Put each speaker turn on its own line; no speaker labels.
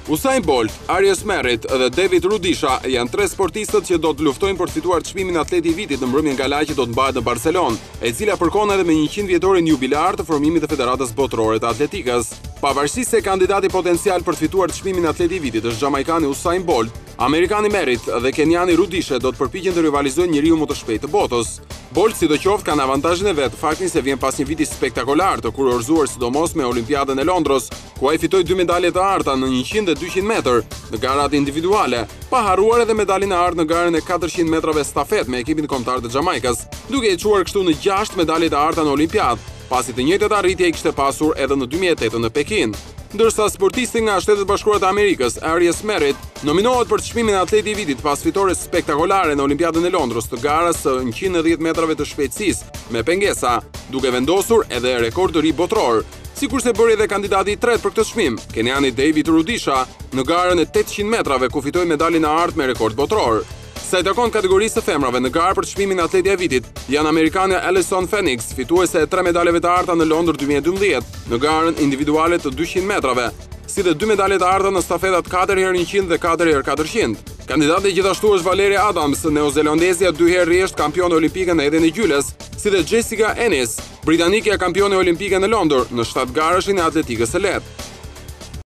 Usain Bolt, Arias Merritt dhe David Rudisha janë tre sportistët që do të luftojnë për të fituar çmimin Atleti i Vitit në mbrëmjen gala që do të mbahet në Barcelonë, e cila përkon edhe me 100 vjetorin jubilar të formimit të Federatës Botërore të Atletikës. Pavarësisht se kandidati potencial për të fituar çmimin Atleti i Vitit është jamaikani Usain Bolt, amerikani Merritt dhe kenjani Rudisha do të përpiqen të rivalizojnë njeriu më të shpejtë të botës. Bolt sidoqoftë kanë avantazhin e vet, faktin se vjen pas një viti spektakolar të kurorzuar sidomos me Olimpiadën e Londrës, ku ai fitoi 2 medalje të arta në 100 dhe 200 metër në garat individuale, pa harruar edhe medaljen e artë në garën e 400 metrave stafet me ekipin kombëtar të Jamaikës, duke i çuar kështu në 6 medalje të arta në Olimpiadë, pasi të njëjtat arritje i kishte pasur edhe në 2008 në Pekin. Ndërsa sportisti nga Shtetet Bashkuara të Amerikës, Arias Merritt, nominohet për çmimin e Atleti i Vitit pas fitores spektakolare në Olimpiadën e Londrës të garës së 110 metrave të shpejtësisë me pengesa, duke vendosur edhe rekord të ri botror. Sikurse bëri edhe kandidati i tretë për këtë çmim, kenjani David Rudisha, në garën e 800 metrave ku fitoi medaljen e artë me rekord botror. Sa i takon kategorisë së femrave në garë për çmimin Atleti i Vitit, janë amerikane Allyson Phoenix, fituese e 3 medaljeve të arta në Londër 2012, në garën individuale të 200 metrave, si dhe 2 medalje të arta në stafetat 4x100 dhe 4x400. Kandidati gjithashtu është Valeria Adams, neozelandezja 2 herë rresht kampione olimpike në edhjen e gjyles, si dhe Jessica Ennis, britanike kampione olimpike në Londër në 7 garëshin e atletikës së lehtë.